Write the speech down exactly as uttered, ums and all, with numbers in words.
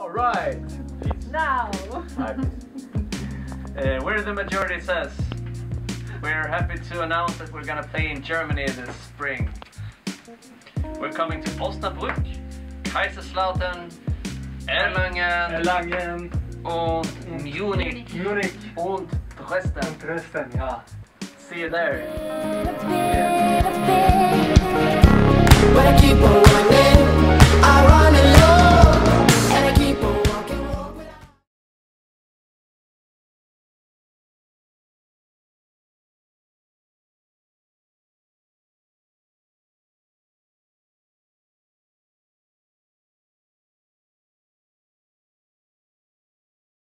All right. Now. Uh, where the majority says, we're happy to announce that we're gonna play in Germany this spring. We're coming to Osnabrück, Kaiserslautern, Erlangen, Erlangen und Munich, Munich und Dresden. und Dresden, ja. See you there. Yeah.